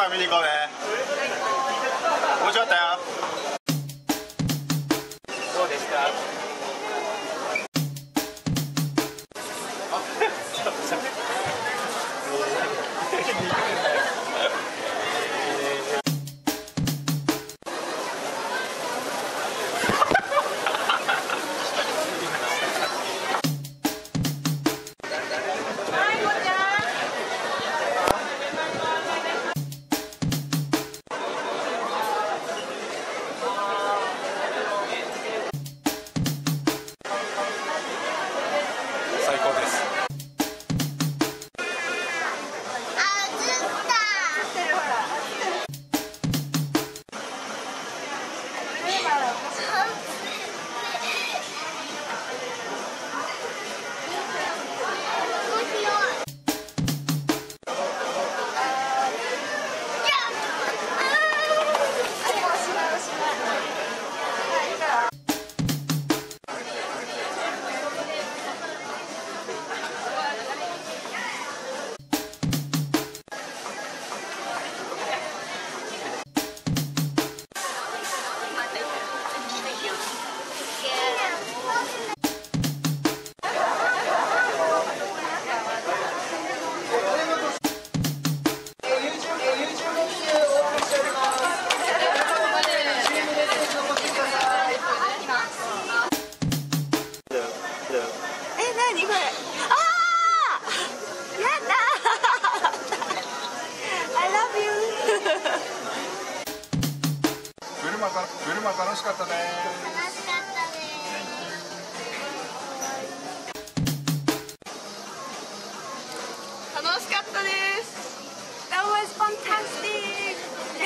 から見に行こうね。面白かったよ。どうでした？最高です。ブルマ楽しかったね。 楽しかったです。That was fantastic.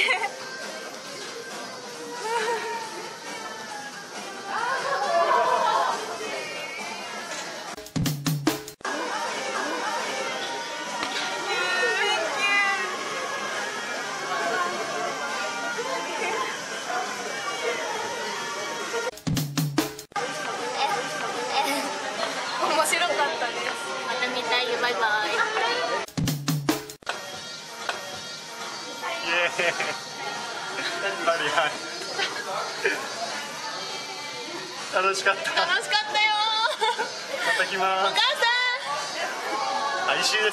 面白かったです。また見たいよ。バイバイ。 イエーイ。ハリハリ。楽しかった。 楽しかったよ。 また来ます。 お母さん。 石井です。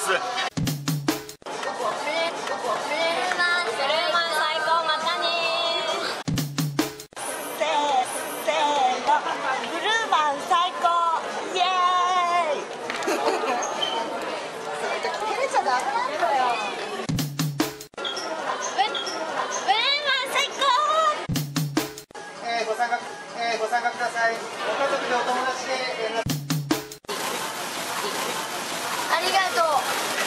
ご参加ください。ご家族でお友達でありがとう。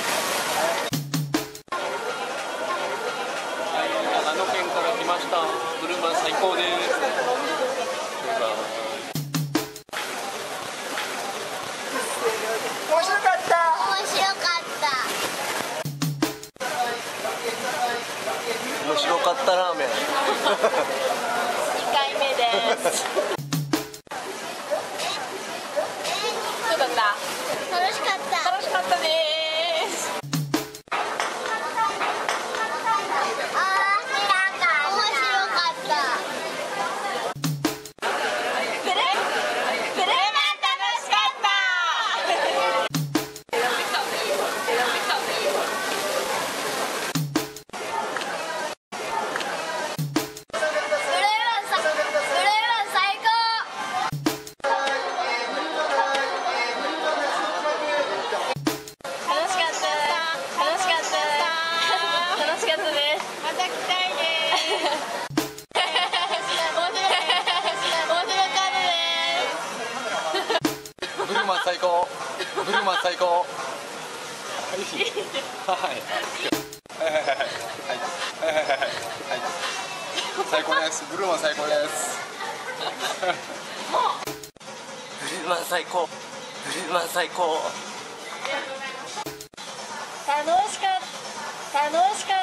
長野県から来ました。ブルマン最高です。 面白かった。 面白かった。 面白かったラーメン。 2回目です。どうだった？楽しかった。楽しかったです。 ブルマン最高。ブルマン最高。はい。最高です。ブルマン最高です。ブルマン最高。ブルマン最高。 楽しかった。